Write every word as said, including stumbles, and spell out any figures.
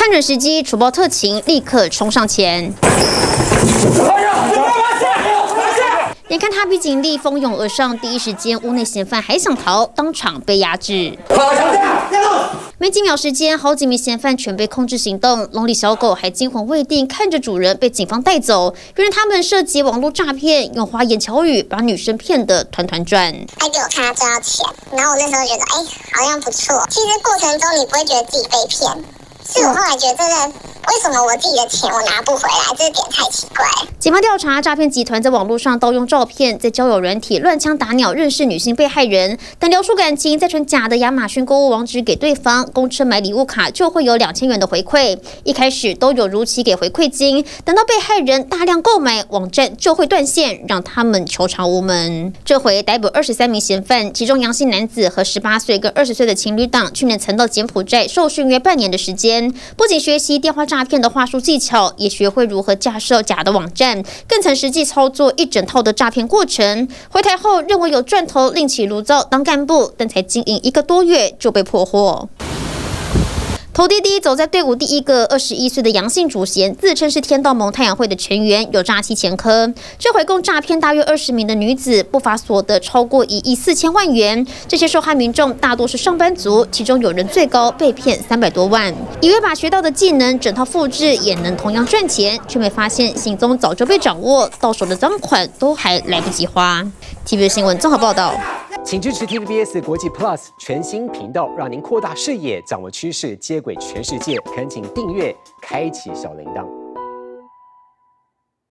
看准时机，除暴特勤，立刻冲上前。 眼看他比警力蜂拥而上，第一时间屋内嫌犯还想逃，当场被压制。没几秒时间，好几名嫌犯全被控制行动。笼里小狗还惊魂未定，看着主人被警方带走。原来他们涉及网络诈骗，用花言巧语把女生骗得团团转。 他给我看他赚到钱，然后我那时候觉得，哎，好像不错。其实过程中你不会觉得自己被骗，是我后来觉得真的。 为什么我自己的钱我拿不回来？这点太奇怪。 警方调查，诈骗集团在网络上盗用照片，在交友软体乱枪打鸟认识女性被害人，等聊出感情，再传假的亚马逊购物网址给对方，公称买礼物卡就会有两千元的回馈。一开始都有如期给回馈金，等到被害人大量购买，网站就会断线，让他们求偿无门。这回逮捕二十三名嫌犯，其中杨姓男子和十八岁跟二十岁的情侣档，去年曾到柬埔寨受训约半年的时间，不仅学习电话诈骗。 诈骗的话术技巧，也学会如何架设假的网站，更曾实际操作一整套的诈骗过程。回台后认为有赚头，另起炉灶当干部，但才经营一个多月就被破获。 头滴滴走在队伍第一个，二十一岁的杨姓主嫌自称是天道盟太阳会的成员，有诈欺前科。这回共诈骗大约二十名的女子，不法所得超过一亿四千万元。这些受害民众大多是上班族，其中有人最高被骗三百多万，以为把学到的技能整套复制也能同样赚钱，却没发现行踪早就被掌握，到手的赃款都还来不及花。T V B 新闻综合报道。 请支持 T V B S 国际 Plus 全新频道，让您扩大视野，掌握趋势，接轨全世界。恳请订阅，开启小铃铛。